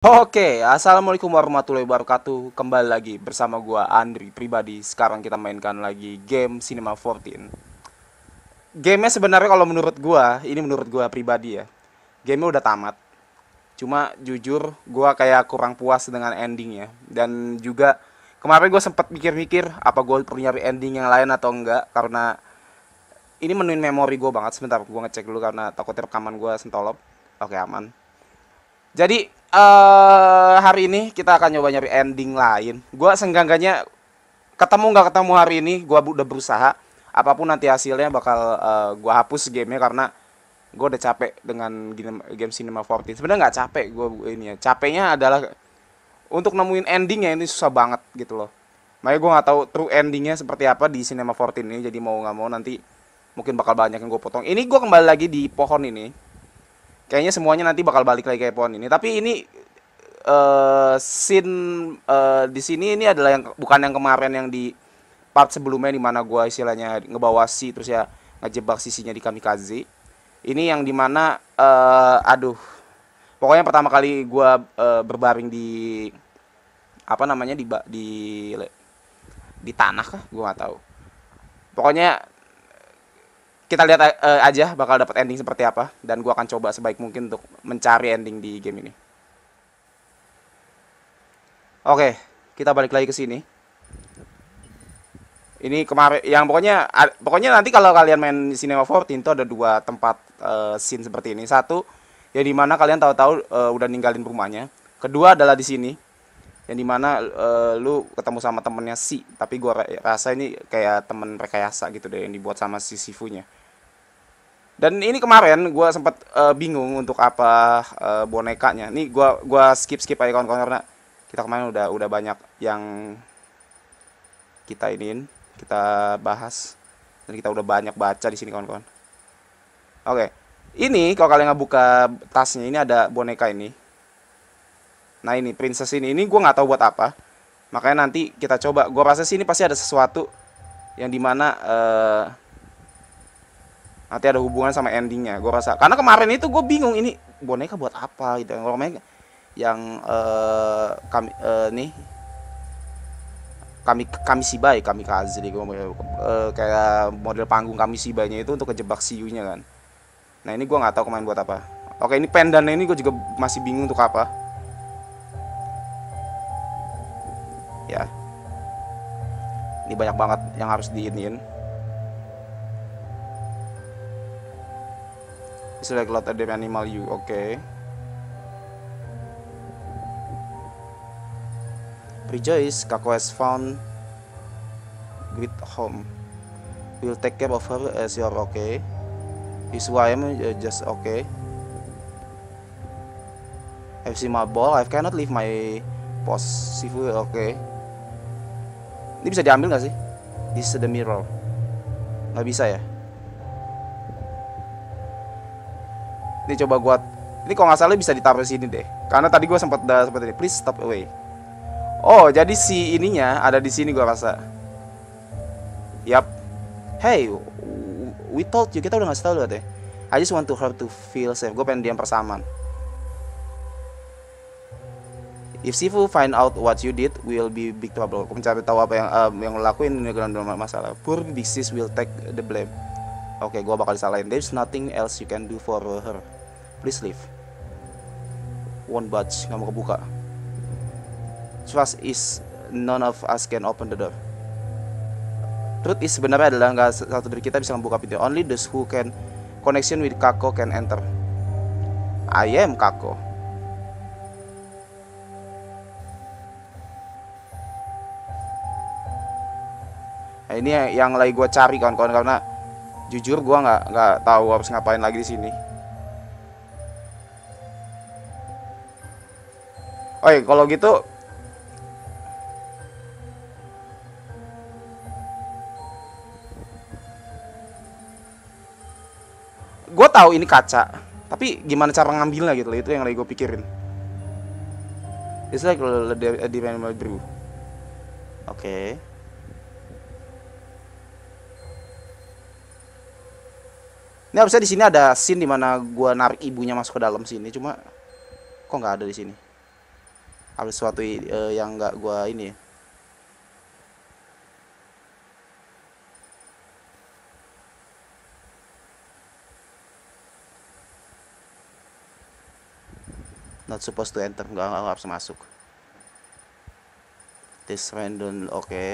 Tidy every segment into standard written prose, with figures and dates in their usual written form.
Oke, assalamualaikum warahmatullahi wabarakatuh. Kembali lagi bersama gua Andri pribadi. Sekarang kita mainkan lagi game Cinema 14. Gamenya sebenarnya kalau menurut gua, ini menurut gua pribadi ya. Gamenya udah tamat. Cuma jujur gua kayak kurang puas dengan endingnya. Dan juga kemarin gua sempat mikir-mikir apa gua perlu nyari ending yang lain atau enggak, karena ini menuin memori gua banget. Sebentar, gua ngecek dulu karena takutnya rekaman gua sentolop. Oke, aman. Jadi hari ini kita akan nyoba nyari ending lain. Gua senggangganya ketemu nggak ketemu hari ini, gua udah berusaha. Apapun nanti hasilnya bakal gua hapus gamenya karena gue udah capek dengan game Cinema 14. Sebenarnya nggak capek gue ini ya. Capeknya adalah untuk nemuin endingnya ini susah banget gitu loh. Makanya gue nggak tahu true endingnya seperti apa di Cinema 14 ini. Jadi mau nggak mau nanti mungkin bakal banyak yang gue potong. Ini gue kembali lagi di pohon ini. Kayaknya semuanya nanti bakal balik lagi ke pohon ini. Tapi ini scene di sini ini adalah yang bukan yang kemarin yang di part sebelumnya di mana gua istilahnya ngebawa si terus ya ngejebak sisinya di kamikaze. Ini yang dimana aduh, pokoknya pertama kali gua berbaring di apa namanya di tanah kah? Gua nggak tahu. Pokoknya kita lihat aja bakal dapat ending seperti apa dan gua akan coba sebaik mungkin untuk mencari ending di game ini. Oke, kita balik lagi ke sini. Ini kemarin yang pokoknya nanti kalau kalian main Cinema 14 itu ada dua tempat scene seperti ini. Satu ya dimana kalian tahu-tahu udah ninggalin rumahnya. Kedua adalah di sini yang dimana lu ketemu sama temennya si, tapi gua rasa ini kayak temen rekayasa gitu deh yang dibuat sama si Sifunya. Dan ini kemarin gua sempat bingung untuk apa bonekanya. Nih gua skip aja kawan-kawan karena kita kemarin udah banyak yang kita iniin, kita bahas dan kita udah banyak baca di sini kawan-kawan. Oke. Ini kalau kalian ngebuka tasnya ini ada boneka ini. Nah, ini princess ini gue nggak tahu buat apa. Makanya nanti kita coba. Gue rasa sini pasti ada sesuatu yang dimana nanti ada hubungan sama endingnya. Gue rasa. Karena kemarin itu gue bingung ini boneka buat apa gitu. Yang kami nih kami Sibai, kami Kazi kayak model panggung kami Sibanya itu untuk kejebak Siunya kan. Nah ini gue nggak tahu kemarin buat apa. Oke, ini pendannya ini gue juga masih bingung untuk apa. Ya, ini banyak banget yang harus diinin. Select lot of animal you, oke. Rejoice, Kako has found great home. We'll take care of her as you're okay. Is who I am just okay. I've seen my ball. I cannot leave my post. Sifu okay. Ini bisa diambil nggak sih? This is the mirror. Nggak bisa ya? Ini coba gua. Ini kalau nggak salah bisa ditaruh sini deh. Karena tadi gua sempat seperti ini. Please stop away. Oh, jadi si ininya ada di sini gua rasa. Yap. Hey, we told you, kita udah ngasih tahu deh. I just want to her to feel safe. Gue pengen diam persamaan. If Sifu find out what you did, will be big trouble. Aku mencari tahu apa yang lo lakuin ini dalam masalah. Poor big sis will take the blame. Oke, gue bakal disalahin. There's nothing else you can do for her. Please leave. Won't budge, nggak mau kebuka. Trust is none of us can open the door. Truth is sebenarnya adalah nggak satu dari kita bisa membuka pintu. Only those who can connection with Kako can enter. I am Kako. Nah, ini yang lagi gue cari kawan-kawan karena jujur gue nggak tahu harus ngapain lagi di sini. Oke, kalau gitu gue tahu ini kaca, tapi gimana cara ngambilnya gitu loh, itu yang lagi gue pikirin. It's like a different brew. Oke. Ini harusnya di sini ada scene di mana gue narik ibunya masuk ke dalam sini, cuma kok nggak ada di sini. Ada sesuatu yang nggak gua ini. Not supposed to enter, nggak harus masuk. This random, oke.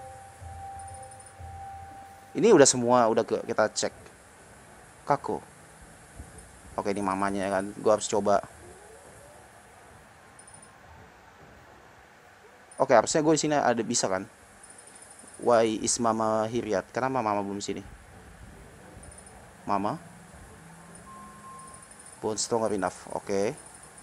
Ini udah semua, udah kita cek. Kako. Oke, ini mamanya kan. Gua harus coba. Oke, harusnya gue di sini ada bisa kan? Why is mama here yet? Kenapa mama belum sini? Mama? Bone stronger enough. Oke.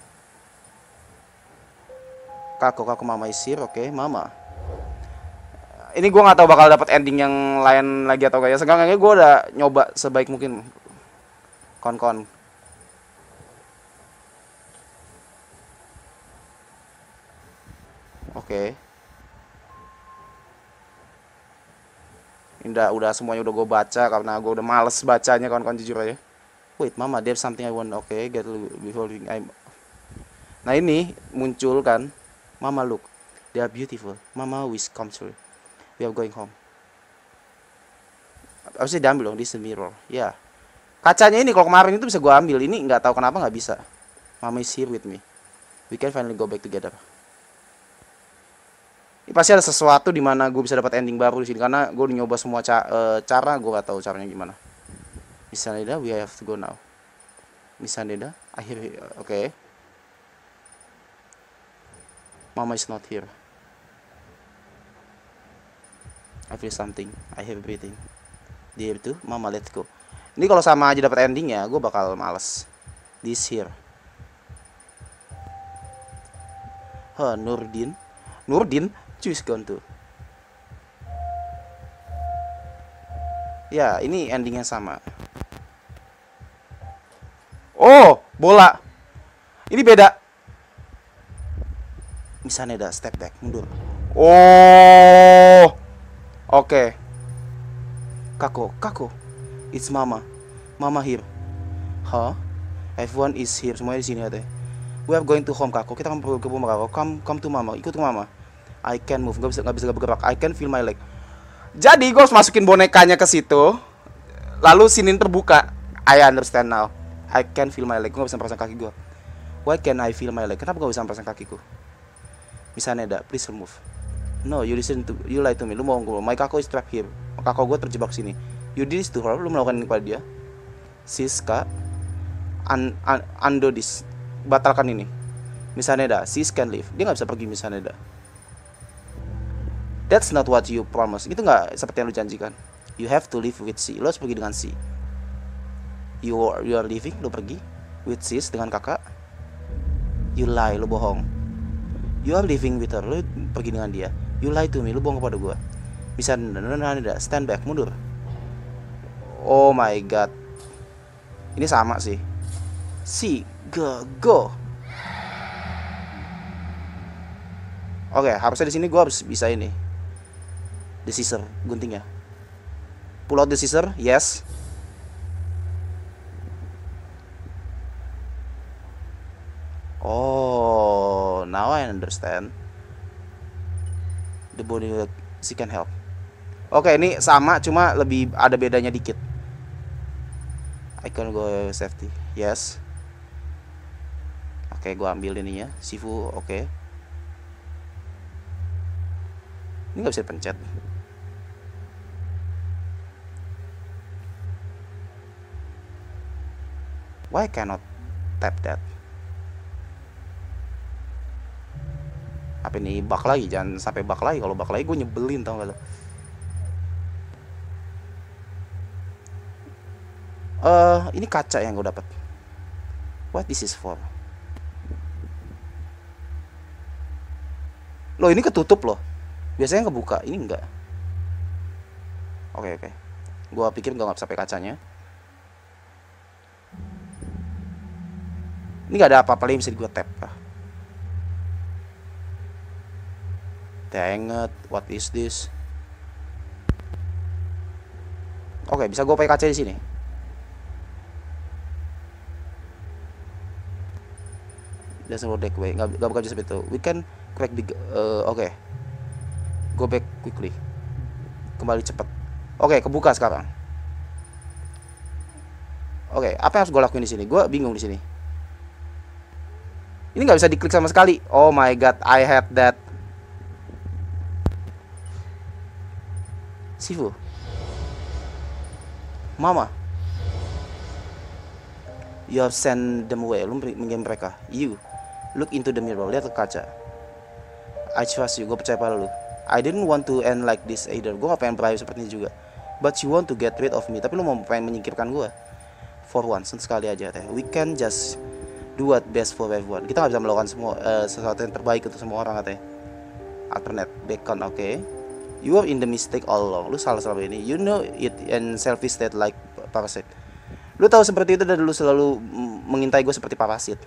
Kako mama is here. Oke, mama. Ini gue nggak tahu bakal dapat ending yang lain lagi atau enggak ya. Seenggaknya gue udah nyoba sebaik mungkin. Kon. Oke. Udah semuanya udah gue baca karena gue udah males bacanya kawan-kawan, jujur aja. Wait, mama, there's something I want. Oke, get before I'm. Nah, ini muncul kan. Mama, look. They are beautiful. Mama wish come true. We are going home. Harusnya diambil dong, this is the mirror. Ya. Kacanya ini kalau kemarin itu bisa gue ambil. Ini nggak tahu kenapa nggak bisa. Mama is here with me. We can finally go back together. Ini pasti ada sesuatu di mana gue bisa dapat ending baru di sini karena gue udah nyoba semua cara, gue gak tahu caranya gimana. Misalnya we have to go now. Misalnya akhirnya, oke. Mama is not here. I feel something. I have breathing. Dia itu, mama let's go. Ini kalau sama aja dapat endingnya, gue bakal males. This here. Nurdin. Choose gone tuh. Ya, ini endingnya sama. Oh, bola. Ini beda. Misalnya ada step back, mundur. Oh. Oke. Kako. It's mama. Mama here. Huh? Everyone is here. Semuanya di sini ada. We are going to home, Kako. Kita akan pergi ke rumah, Kako. Come to mama. Ikut ke mama. I can move, nggak bisa bergerak. I can feel my leg. Jadi gue harus masukin bonekanya ke situ, lalu sinin terbuka. I understand now. I can feel my leg. Gue nggak bisa merasakan kaki gue. Why can I feel my leg? Kenapa gue bisa merasakan kakiku? Misalnya please remove. No, you lie to me. Lu mau gue? My Kako is trapped here. Kako gue terjebak sini. You did this to her. Lu melakukan ini kepada dia. Siska, undo this. Batalkan ini. Misalnya sis can leave. Dia nggak bisa pergi misalnya. That's not what you promise. Itu nggak seperti yang lu janjikan. You have to live with C. Lu harus pergi dengan C. You are living. Lu pergi with sis dengan kakak. You lie. Lu bohong. You are living with her. Lu pergi dengan dia. You lie to me. Lu bohong kepada gua. Bisa stand back, mundur. Oh my god. Ini sama sih. C, go. Oke, harusnya di sini gua harus bisa ini. The scissor, guntingnya. Pull out the scissor, yes. Oh, now I understand. The body she can help. Oke, ini sama, cuma lebih ada bedanya dikit. I can go safety, yes. Oke, gua ambil ininya, Shifu, oke. Ini nggak bisa pencet. Why cannot tap that? Apa ini bug lagi? Jangan sampai bug lagi. Kalau bug lagi gue nyebelin, tau gak lo? Ini kaca yang gue dapat. What this is for? Loh, ini ketutup loh. Biasanya kebuka, ini enggak. Oke. Gua pikir gak sampai kacanya. Ini gak ada apa-apa lagi bisa gue tap. Dang it, what is this? Oke, bisa gue pakai kaca di sini. There's no deck way. Gak bakal seperti itu. We can crack the oke. Go back quickly. Kembali cepat. Oke, kebuka sekarang. Oke, apa yang harus gue lakuin di sini? Gue bingung di sini. Ini nggak bisa diklik sama sekali. Oh my god, I had that. Sifu, Mama, you have sent them away. Lu mengirim mereka. You look into the mirror. Lihat ke kaca. I trust you. Gue percaya pada lu. I didn't want to end like this either. Gue gak pengen berakhir seperti ini juga. But you want to get rid of me. Tapi lu mau pengen menyingkirkan gue. For once, sekali aja teh. We can just do what best for everyone. Kita gak bisa melakukan semua sesuatu yang terbaik untuk semua orang katanya. Alternate bacon, oke. You are in the mistake all along. Lu salah selama ini. You know it and selfish state like parasite. Lu tahu seperti itu dan lu selalu mengintai gue seperti parasit.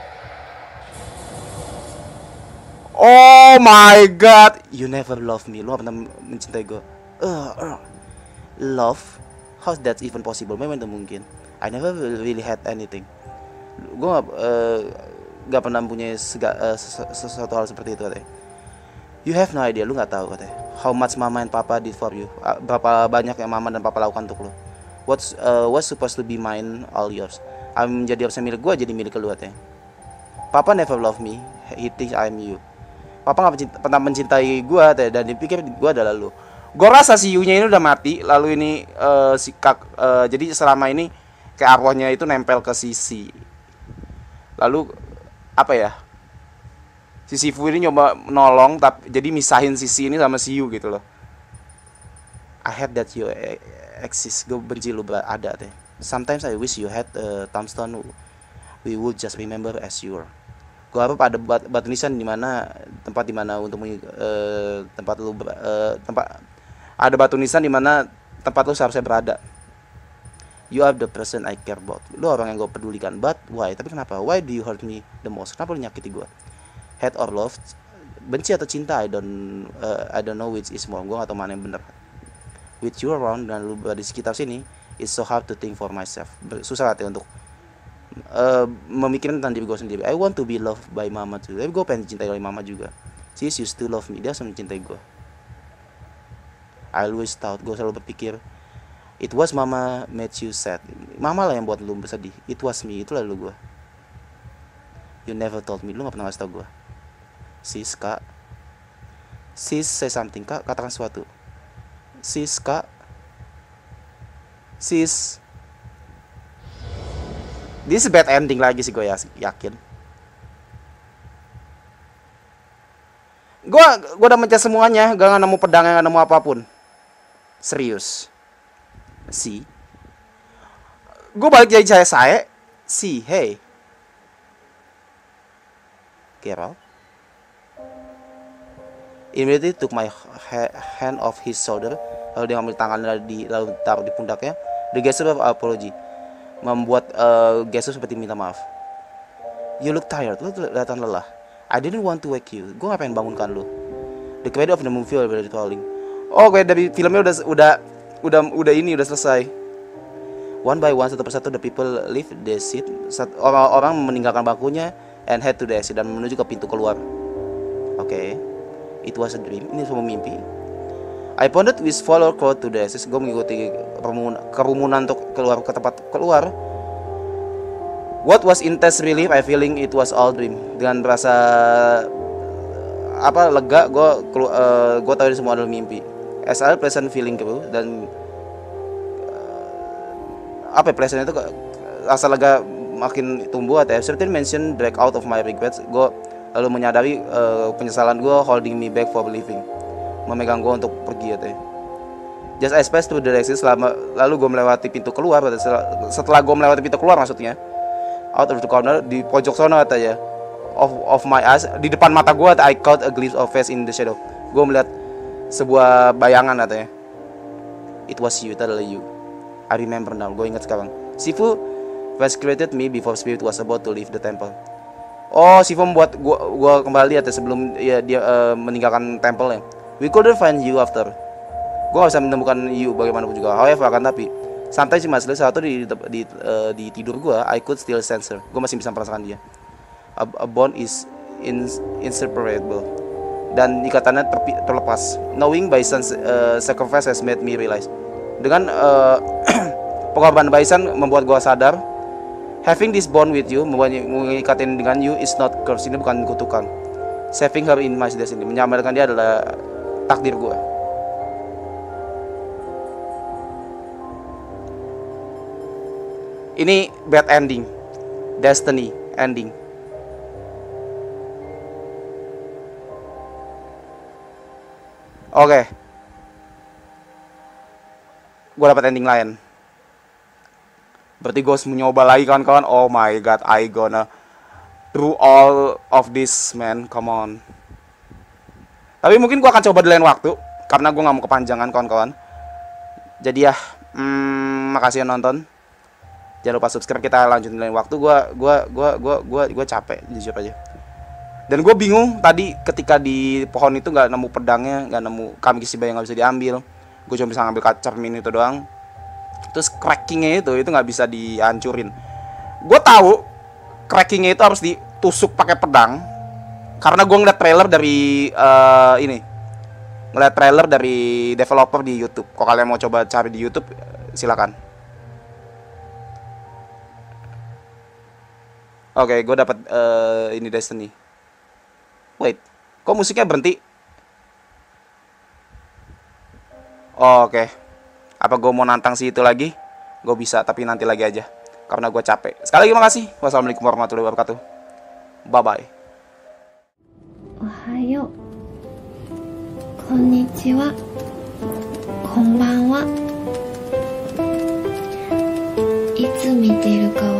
Oh my god, you never love me. Lu gak pernah mencintai gue. Love? How's that even possible? Memang itu mungkin. I never really had anything. Gue gak pernah punya sesuatu hal seperti itu katanya. You have no idea, lu gak tahu katanya. How much mama and papa did for you. Berapa banyak yang mama dan papa lakukan untuk lu. What's supposed to be mine, all yours. Jadi harusnya milik gue, jadi milik lu katanya. Papa never love me. He thinks I'm you. Papa gak pernah mencintai gue dan dipikir gue adalah lu. Gue rasa si Yu-nya ini udah mati. Lalu ini jadi selama ini kayak arwahnya itu nempel ke sisi. Lalu apa ya? Si Sifu ini nyoba nolong tapi jadi misahin sisi ini sama si Yu gitu loh. I hate that you exist. Gue benci lu ada teh. Sometimes I wish you had a tombstone we would just remember as you are. Gue harap ada batu nisan di mana tempat di mana untuk tempat lu ada batu nisan di mana tempat lu seharusnya berada. You are the person I care about. Lu orang yang gue pedulikan. But why? Tapi kenapa? Why do you hurt me the most? Kenapa lu nyakiti gue? Hate or love? Benci atau cinta? I don't know which is more. Gue gak tau mana yang bener. With you around dan lu di sekitar sini, it's so hard to think for myself. Susah hati untuk memikirkan tentang diri gue sendiri. I want to be loved by mama too. Tapi gue pengen dicintai oleh mama juga. She used to love me. Dia selalu mencintai gue. I always thought, gue selalu berpikir, it was mama made you sad. Mama lah yang buat lu bersedih. It was me. Itulah lu gue. You never told me. Lu gak pernah ngasih tau gue. Sis, kak. Sis, say something, kak. Katakan sesuatu. Sis, kak. Sis. This is bad ending lagi sih gue yakin. Gue udah mencet semuanya, gak nemu pedang, gak nemu apapun. Serius. Si. Gue balik jadi saya. Si, hey. Geralt. Immediately took my hand off his shoulder. Lalu dia ambil tangannya lalu taruh di pundaknya. The gesture of apology. Membuat gesture seperti minta maaf. You look tired. Lu kelihatan lelah. I didn't want to wake you. Gue gak pengen bangunkan lu. The credit of the movie already falling. Oh, kayak dari filmnya udah selesai. One by one, satu persatu, the people leave the seat. Orang-orang meninggalkan bangkunya and head to the exit dan menuju ke pintu keluar. Oke. It was a dream. Ini semua mimpi. I pounded with follow crowd to the exit. Gue mengikuti kerumunan untuk keluar ke tempat keluar. What was intense relief, I feeling it was all dream. Dengan rasa lega, gue tahu ini semua adalah mimpi. As a pleasant feeling gitu dan pleasant itu rasa lega makin tumbuh. At certain mention break out of my regrets. Gue lalu menyadari penyesalan gue holding me back for living, memegang gue untuk pergi ya teh. Just I passed through the exit. Lalu gue melewati pintu keluar. Setelah gue melewati pintu keluar maksudnya, out of the corner di pojok sana katanya, of my eyes, di depan mata gue, I caught a glimpse of face in the shadow. Gue melihat sebuah bayangan katanya. It was you, itu adalah you. I remember now. Gue ingat sekarang. Sifu rescued me before spirit was about to leave the temple. Oh, Sifu membuat gue kembali ya sebelum dia meninggalkan temple-nya. We couldn't find you after. Gue gak bisa menemukan you bagaimanapun juga. However, akan tapi sampai si Mas satu di tidur gue, I could still sense her. Gue masih bisa merasakan dia. A bond is inseparable. Dan ikatannya terlepas. Knowing Baisan's sacrifice has made me realize. Dengan pengorbanan Baisan membuat gua sadar, having this bond with you, mengikatin dengan you is not curse. Ini bukan kutukan. Saving her in my destiny, menyelamatkan dia adalah takdir gua. Ini bad ending, destiny ending. Oke, gue dapat ending lain. Berarti gue harus mencoba lagi kawan-kawan. Oh my god, I gonna do all of this, man. Come on. Tapi mungkin gue akan coba di lain waktu, karena gue nggak mau kepanjangan kawan-kawan. Jadi ya, makasih yang nonton. Jangan lupa subscribe, kita lanjutin lain waktu. Gue capek jujur aja. Dan gue bingung tadi ketika di pohon itu nggak nemu pedangnya, nggak nemu kami Kishiba yang nggak bisa diambil. Gue cuma bisa ngambil kaca cermin itu doang. Terus crackingnya itu nggak bisa dihancurin. Gue tahu crackingnya itu harus ditusuk pakai pedang. Karena gue ngeliat trailer dari ngeliat trailer dari developer di YouTube. Kalau kalian mau coba cari di YouTube, silakan. Oke, gue dapat ini Destiny. Wait, kok musiknya berhenti? Oke. Apa gue mau nantang si itu lagi? Gue bisa, tapi nanti lagi aja. Karena gue capek. Sekali lagi makasih. Wassalamualaikum warahmatullahi wabarakatuh. Bye-bye. Ohayo. Konnichiwa. Konbanwa. いつ見てるか